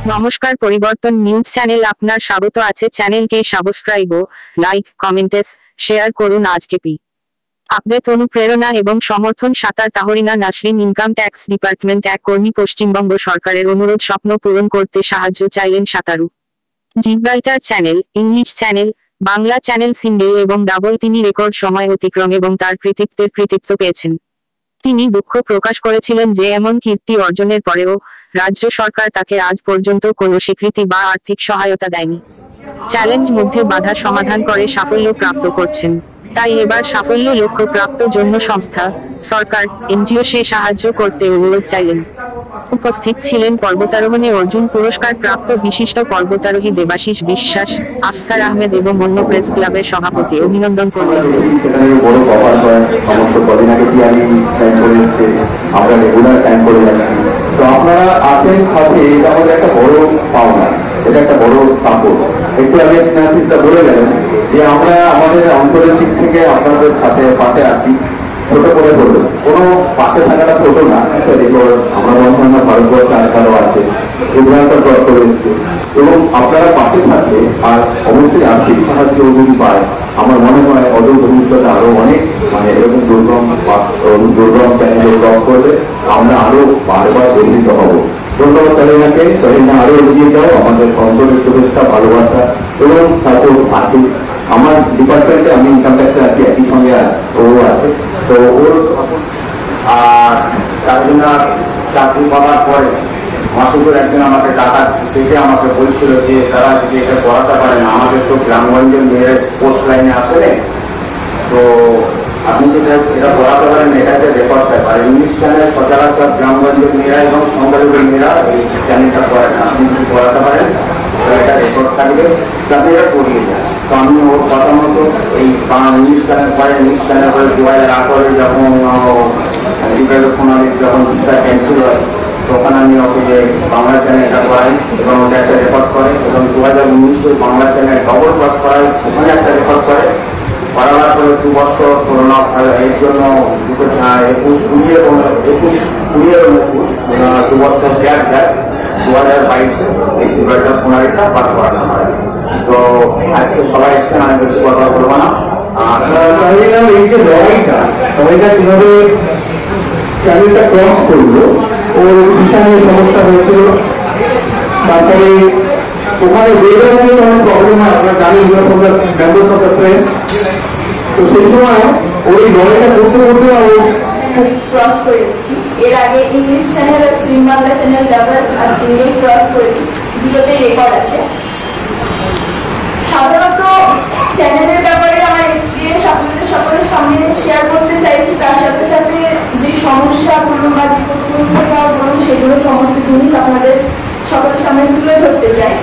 নমস্কার, পরিবর্তন news channel আপনার স্বাগত আছে। চ্যানেলকে সাবস্ক্রাইব ও লাইক কমেন্টস শেয়ার করুন। আজকে পি আপডেট অনুপ্রেরণা এবং সমর্থন সাঁতার Tahrina Nasrin income tax department এক কর্মী পশ্চিমবঙ্গ সরকারের অনুরোধ স্বপ্ন পূরণ করতে সাহায্য চাইলেন সাঁতারু। Gibraltar channel, English channel, Bangla channel single এবং ডাবল তিনি রেকর্ড সময় অতিক্রম এবং তার কৃতিত্ব পেয়েছেন। তিনি দুঃখ প্রকাশ করেছিলেন যে এমন কীর্তি অর্জনের পরেও রাজ্য সরকার তাকে আজ পর্যন্ত কোনো স্বীকৃতি বা আর্থিক সহায়তা দেয়নি। চ্যালেঞ্জ মধ্যে বাধা সমাধান করে সাফল্য প্রাপ্ত করছেন। তাই এবার সাফল্য লক্ষ্য প্রাপ্ত জন্য সংস্থা, সরকার, এনজিও সে সাহায্য করতে অনুরোধ চাইলেন। উপস্থিত ছিলেন পর্বতারোহণে অর্জুন পুরস্কার প্রাপ্ত বিশিষ্ট পর্বতারোহী দেবাশিস বিশ্বাস, আফসার আহমেদ এবং অন্য প্রেস ক্লাবের সভাপতি অভিনন্দন করলেন। আপনারা আছেন সাথে, এটা আমাদের একটা বড় পাওনা, এটা একটা বড় সাপোর্ট। একটু আগে স্নেহাশিসটা বলে গেলেন যে আমরা আমাদের অন্তরের দিক থেকে আপনাদের সাথে পাশে আছি। ছোট করে বলুন, কোনো পাশে থাকাটা ছোট না, একটা রেকর্ড আমরা বন্ধনা ভারতবর্ষ আরও আছে, এগুলো ক্রস করে এসছে এবং আপনারা পাশে থাকলে আর অবশ্যই আর্থিক সাহায্য যদি পায়, আমার মনে হয় অদূর ভবিষ্যতে আরো অনেক এরকম দুর্গম চ্যানেল ক্রস করবে, আমরা আরো বারবার গর্বিত হব। ধন্যবাদ তালিনাকে, তালিনা আরো এগিয়ে যাও, আমাদের অন্তরের শুভেচ্ছা, ভালোবাসা এবং সাপোর্ট আছে। আমার ডিপার্টমেন্টে আমি ইনকাম ট্যাক্সে আছি, একই সঙ্গে ও আছে, তো ওর আর তালিনা চাকরি পাওয়ার পরে মাসুদুর একদিন আমাকে টাকা সেটা আমাকে বলছিল যে তারা যদি এটা করাতে পারেন, আমাদের তো গ্রামগঞ্জের মেয়েরা স্পোর্টস লাইনে আসলে, তো আপনি যদি এটা করাতে পারেন, এটাতে রেকর্ড থাকবে। আর ইংলিশ চ্যানেল সচরাচর গ্রামগঞ্জের মেয়েরা এবং সংখ্যালঘু মেয়েরা এই চ্যানেলটা করেন, আপনি যদি করাতে পারেন এটা রেকর্ড থাকবে, তাতে এটা করিয়ে যায়। তো আমি ওর কথা মতো এই ইংলিশ চ্যানেল করে, ইংলিশ চ্যানেল করে 2018 যখন যখন ভিসা ক্যান্সেল হয়, তখন আমি ওকে যে বাংলা চ্যানেলটা করাই এবং ওটা একটা রেকর্ড করে, এবং 2019 বাংলা চ্যানেল ডবল ক্রস করাই, ওখানে একটা রেকর্ড করে করাবার পরে 2 বছর করোনা, এর জন্য 2 বছর গ্যাপ দেয়, 2022-এ এই 2015-টা পাঠ করানো হয়। তো আজকে সবাই এসছেন, আমি বেশি কথা বলবো না। এই যে লড়াইটা কিভাবে চ্যানেলটা ক্রস করলো, ওর ভীষণ সমস্যা হয়েছিল, তারপরে ওখানে ওয়েদার নিয়ে অনেক প্রবলেম হয়, আমরা জানি মেম্বার্স অফ দ্য প্রেস। তো সেই সময় ওই লড়াইটা করতে করতে খুব ক্রস করে এসেছি। এর আগে ইংলিশ চ্যানেল আর স্ট্রিম বাংলা চ্যানেল ডাবল আর সিঙ্গেল ক্রস করেছি, দুটোতে রেকর্ড আছে। সাধারণত চ্যানেলের ব্যাপারে আমার এক্সপিরিয়েন্স আপনাদের সকলের সামনে শেয়ার করতে চাইছি, তার সাথে সাথে যে সমস্যা বলুন বা বিপদ বলুন, সেগুলো সমস্ত জিনিস আপনাদের সকলের সামনে তুলে ধরতে চাই।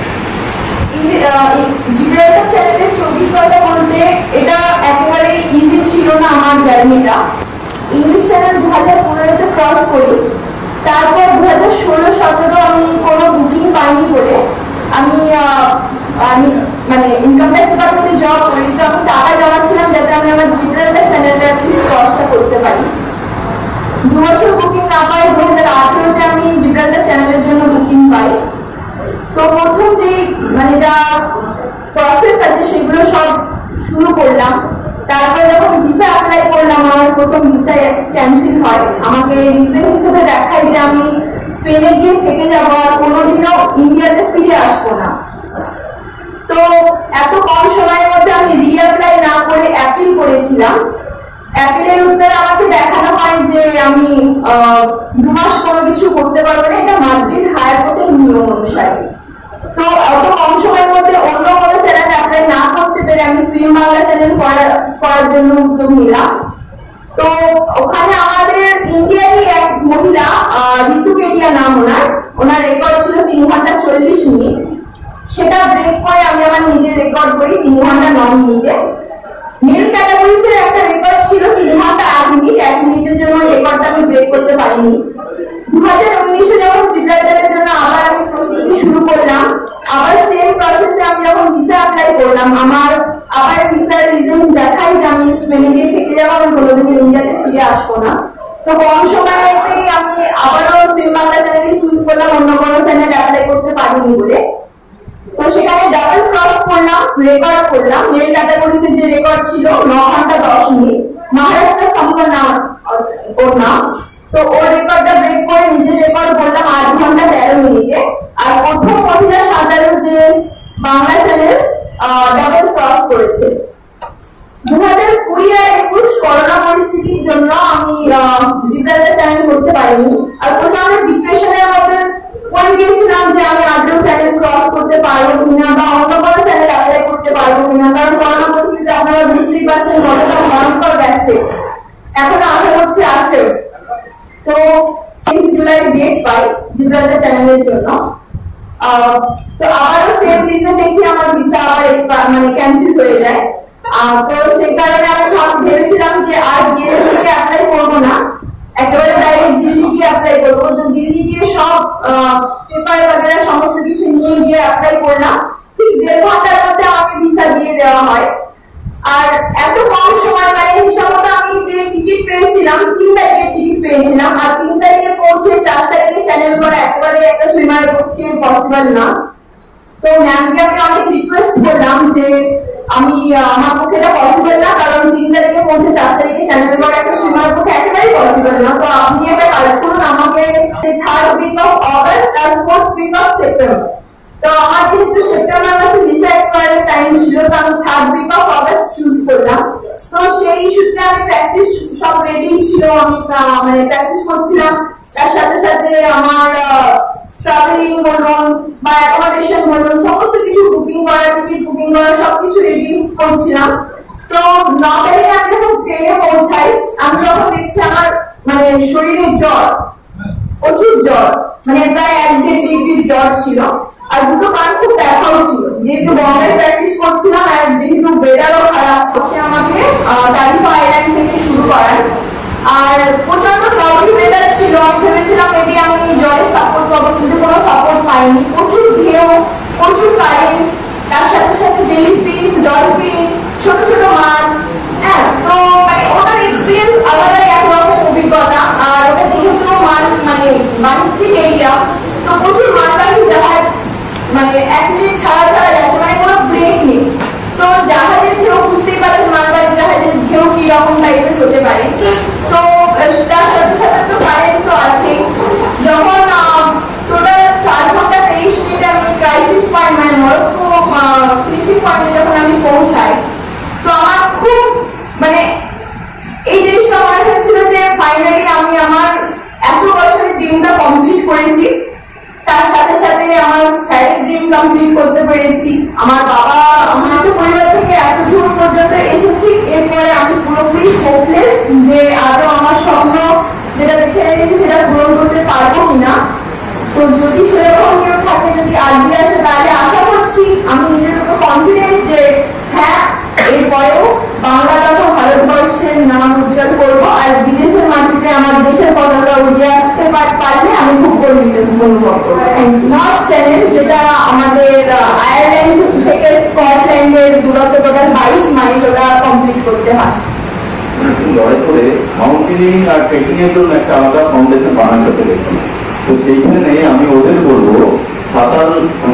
জিব্রাল্টার চ্যানেলের অভিজ্ঞতা বলতে এটা একেবারে ইজি ছিল না আমার জার্নিটা। ইংলিশ চ্যানেল 2015-তে ক্রস করি, তারপর 2016-17 আমি কোনো বুকিং পাইনি বলে আমি ইনকাম ট্যাক্স ডিপার্টমেন্টে জব করি, তো আমি টাকা জমাচ্ছিলাম যাতে আমি আমার জিব্রাল্টার চ্যানেলটা ক্রসটা করতে পারি। 2 বছর বুকিং না পাই, 2018-তে আমি জিব্রাল্টার চ্যানেলের জন্য বুকিং পাই। তো প্রথম যে যা প্রসেস আছে সেগুলো সব শুরু করলাম। তারপরে যখন ভিসা অ্যাপ্লাই করলাম, আমার প্রথম ভিসা ক্যান্সেল হয়। আমাকে রিজন হিসেবে দেখায় যে আমি স্পেনে গিয়ে থেকে যাবো, আর কোনোদিনও ইন্ডিয়াতে ফিরে আসবো না। তো এত কম সময়ের মধ্যে আমি রিঅ্যাপ্লাই না করে অ্যাপিল করেছিলাম। অ্যাপিলের উত্তরে আমাকে দেখানো হয় যে আমি 2 মাস কোনো কিছু করতে পারবো না, এটা মাদ্রিদ হাইকোর্টের নিয়ম অনুসারে। তো অত কম সময়ের মধ্যে অন্য কোনো চ্যানেল অ্যাপ্লাই না করতে পেরে আমি স্ট্রিম বাংলা চ্যানেল করার জন্য উদ্যোগ নিলাম। তো ওখানে আমাদের ইন্ডিয়ারই এক মহিলা, ঋতু কেডিয়া নাম ওনার রেকর্ড ছিল 3 ঘন্টা 40 মিনিট। সেটা ব্রেক করে আমি আমার নিজের রেকর্ড করি 3 ঘন্টা 9 মিনিটে। মেল ক্যাটাগরিজের একটা রেকর্ড ছিল 3 ঘন্টা 8 মিনিট, 1 মিনিটের জন্য রেকর্ডটা আমি ব্রেক করতে পারিনি। 2019-এ যখন জিব্রাল্টারের জন্য আবার আমি প্রস্তুতি শুরু করলাম, আবার সেম প্রসেসে আমি যখন ভিসা অ্যাপ্লাই করলাম, আমার আবার ভিসার রিজন দেখাই যে আমি স্পেনে গিয়ে থেকে যাবো, আমি কোনোদিন ইন্ডিয়াতে ফিরে আসবো না। তো কম সময়ের মধ্যেই আমি আবারও স্ট্রিম বাংলা চ্যানেলে চুজ করলাম অন্য কোনো চ্যানেল অ্যাপ্লাই করতে পারিনি বলে। তো সেখানে ডাবল ক্রস করলাম, রেকর্ড করলাম। মেল ক্যাটাগরিতে যে রেকর্ড ছিল 9 ঘন্টা 10 মিনিট, মহারাষ্ট্র সম্পূর্ণ ওর নাম। তো ওর রেকর্ডটা ব্রেক করে নিজের রেকর্ড বললাম 8 ঘন্টা 13 মিনিটে। আর প্রথম মহিলা সাধারণ যে বাংলা চ্যানেল ডাবল ক্রস করেছে। 2020 আর 21 করোনা পরিস্থিতির জন্য আমি জিব্রাল্টার চ্যানেল করতে পারিনি। আর প্রচন্ড ডিপ্রেশনের মধ্যে পড়ে গিয়েছিলাম যে আমি আদৌ চ্যানেল ক্রস করতে পারবো কিনা বা অন্য কোনো চ্যানেল অ্যাপ্লাই করতে পারবো কিনা, কারণ করোনা পরিস্থিতি আপনারা বুঝতেই পারছেন কতটা ভয়ঙ্কর গেছে, এখন আশা করছি আছে। তো 6 জুলাই ডেট পাই জিব্রাল্টার চ্যানেলের জন্য। তো আবারও সেম রিজন দেখি আমার ভিসা আবার মানে ক্যান্সেল হয়ে যায়। তো সেই কারণে আমি সব ভেবেছিলাম যে আর বিএসসি অ্যাপ্লাই করবো না, একেবারে ডাইরেক্ট দিল্লি গিয়ে অ্যাপ্লাই করবো। তো দিল্লি গিয়ে সব পেপার বাগেরা সমস্ত কিছু নিয়ে গিয়ে অ্যাপ্লাই করলাম। ঠিক 1.5 ঘন্টার মধ্যে আমাকে ভিসা দিয়ে দেওয়া হয়। আর এত কম সময় মানে হিসাব মতো আমি যে টিকিট পেয়েছিলাম 3 তারিখে টিকিট পেয়েছিলাম, আর 3 তারিখে পৌঁছে 4 তারিখে চ্যানেল করা একেবারে একটা সুইমারের পক্ষে পসিবল না। তো ম্যামকে আমি অনেক রিকোয়েস্ট করলাম যে আমি আমার পক্ষে এটা পসিবল না, কারণ 3 তারিখে পৌঁছে 4 তারিখে চ্যানেল করা একটা সুইমারের পক্ষে একেবারেই পসিবল না। তো আপনি একটা কাজ করুন, আমাকে 3rd উইক অফ অগস্ট আর 4th উইক অফ সেপ্টেম্বর। তো আমার যেহেতু সেপ্টেম্বর মাসে ভিসা এক্সপায়ারের টাইম ছিল, তো আমি 3rd week of August choose করলাম। তো সেই সূত্রে আমি প্র্যাকটিস সব রেডি ছিল, আমি মানে প্র্যাকটিস করছিলাম। তার সাথে সাথে আমার ট্রাভেলিং বলুন বা অ্যাকোমোডেশন বলুন সমস্ত কিছু বুকিং করা, টিকিট বুকিং করা সবকিছু রেডি করছিলাম। তো 9 তারিখে আমি যখন স্পেনে পৌঁছাই, আমি যখন দেখছি আমার মানে শরীরে জ্বর, প্রচুর জ্বর, মানে প্রায় 1.5 ডিগ্রি জ্বর ছিল। আর দুটো কান খুব ব্যথাও ছিল, যেহেতু বম্বে প্র্যাকটিস করছিলাম আর যেহেতু ওয়েদারও খারাপ ছিল। সে আমাকে তারিফা আইল্যান্ড থেকে শুরু করার। আর প্রচন্ড ক্লাউডি ওয়েদার ছিল, আমি ভেবেছিলাম মেবি আমি জ্বরে সাপোর্ট পাবো, কিন্তু কোনো সাপোর্ট পাইনি। প্রচুর ঢেউ, প্রচুর কারেন্ট, তার সাথে সাথে জেলিফিশ, ডলফিন, ছোট ছোট মাছ। হ্যাঁ, তো মানে ওটার এক্সপিরিয়েন্স আলাদাই একরকম অভিজ্ঞতা। আর ওটা যেহেতু মাছ মানে বাণিজ্যিক এরিয়া, তো প্রচুর মালবাহী জাহাজ মানে 1 মিনিট ছাড়া ছাড়া যাচ্ছে, মানে কোনো ব্রেক নেই। তো জাহাজের ঢেউ বুঝতেই পারছেন, মালবাহী জাহাজের ঢেউ কি রকম টাইপের হতে পারে। তো তার সাথে সাথে তো কারেন্ট তো আছেই। যখন টোটাল 4 ঘন্টা 23 মিনিটে আমি ক্রাইসিস পয়েন্ট মানে মরক্কো ক্রিসিস পয়েন্টে যখন আমি পৌঁছাই, তো আমার খুব মানে এই জিনিসটা মনে হয়েছিল যে ফাইনালি আমি আমার এত বছরের ড্রিমটা কমপ্লিট করেছি। তার সাথে সাথে আমার স্যারের ড্রিম কমপ্লিট করতে পেরেছি। আমার বাবা আমার পরিবার থেকে এত দূর পর্যন্ত এসেছি, এরপরে আমি পুরোপুরি হোপলেস যে আরো আমার স্বপ্ন যেটা দেখে রেখেছি সেটা পূরণ করতে পারবো কিনা। তো যদি সেরকম কেউ থাকে, যদি আগে আসে, তাহলে আশা করছি আমি নিজের উপর কনফিডেন্স যে হ্যাঁ এরপরেও বাংলা তথা ভারতবর্ষের নাম উজ্জ্বল করবো। আর বিদেশের মাটিতে আমার দেশের পতাকা উড়িয়ে আসতে পারলে আমি খুব গর্বিত অনুভব করবো। নর্থ চ্যানেল যেটা আমাদের আয়ারল্যান্ড থেকে স্কটল্যান্ডের দূরত্ব টোটাল 22 মাইল, ওটা কমপ্লিট করতে হয়। লড়াই করে মাউন্টেনিং আর ট্রেকিং এর জন্য একটা আলাদা ফাউন্ডেশন বানাতে পেরেছি। তো সেইখানে আমি ওদের বলবো সাঁতার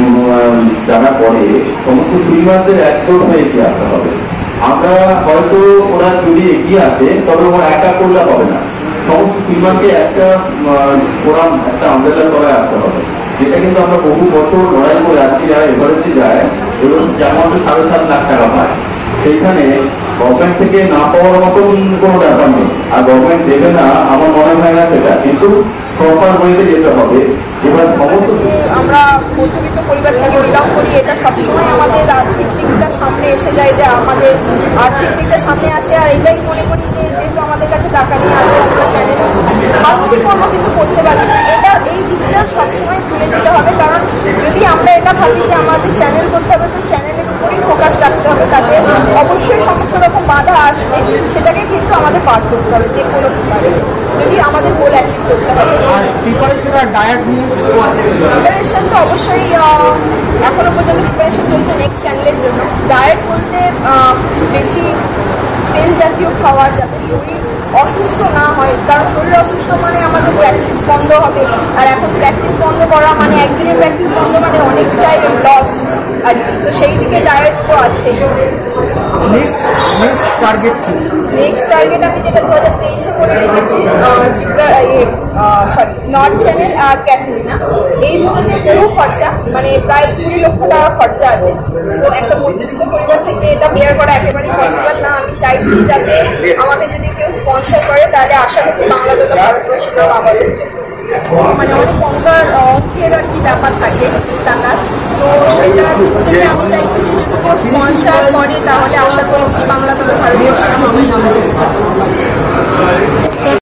যারা করে সমস্ত সুইমারদের একজোট হয়ে এগিয়ে আসতে হবে। আমরা হয়তো ওরা যদি এগিয়ে আসে তবে ওরা একা করলে হবে না, সমস্ত সুইমারকে একটা ফোরাম একটা আন্দোলন করে আসতে হবে। যেটা কিন্তু আমরা বহু বছর লড়াই করে আজকে যারা এভারেস্টে যায় এবং যেমন 7.5 লাখ টাকা পায়, সেইখানে গভর্নমেন্ট থেকে না পাওয়ার মতন কোনো ব্যাপার নেই। আর গভর্নমেন্ট দেবে না আমার মনে হয় না সেটা, কিন্তু প্রপার ওয়েতে যেতে হবে। এবার সমস্ত আমরা মধ্যবিত্ত পরিবার থেকে বিলং করি, এটা সবসময় আমাদের আর্থিক দিকটা সামনে এসে যায়, যে আমাদের আর্থিক দিকটা সামনে আসে। আর এটাই মনে করি যে যেহেতু আমাদের কাছে টাকা নিয়ে আসে, আমরা চ্যানেল ভাবছি করবো কিন্তু করতে পারছি না, এটা এই দিকটা সবসময় ভুলে যেতে হবে। কারণ যদি আমরা এটা ভাবি যে আমাদের চ্যানেল করতে হবে, তো চ্যানেলের উপরেই ফোকাস রাখতে হবে, তাতে অবশ্যই সমস্ত রকম বাধা আসবে, সেটাকে কিন্তু আমাদের পার করতে হবে যে কোনো ব্যাপারে, যদি আমাদের গোল অ্যাচিভ করতে হবে। প্রিপারেশন তো অবশ্যই এখনো পর্যন্ত প্রিপারেশন চলছে নেক্সট চ্যানেলের জন্য। ডায়েট বলতে বেশি তেল জাতীয় খাবার, যাতে শরীর অসুস্থ না হয়, কারণ শরীর অসুস্থ মানে আমাদের প্র্যাকটিস বন্ধ হবে, আর এখন প্র্যাকটিস বন্ধ করা মানে একদিনের প্র্যাকটিস বন্ধ মানে অনেকটাই লস আর কি। তো সেই দিকে ডায়েট তো আছে। নেক্সট টার্গেট আমি যেটা 2023-এ করে রেখেছি, নর্থ চ্যানেল আর ক্যাথলিনা, এই দুটোতে বহু খরচা, মানে প্রায় 20 লক্ষ টাকা খরচা আছে। তো একটা মধ্যবিত্ত পরিবার থেকে এটা বেয়ার করা একেবারেই পসিবল না। আমি চাইছি যাতে আমাকে যদি কেউ স্পন্সর করে, তাহলে আশা করছি বাংলা তথা ভারতবর্ষটাও আমাদের জন্য, মানে অনেক অঙ্কের আর কি ব্যাপার থাকে টাকার। তো সেটা থেকে আমি চাইছি যে যদি কেউ স্পন্সর করে, তাহলে আশা করছি বাংলা তথা ভারতবর্ষটা হবে আমাদের।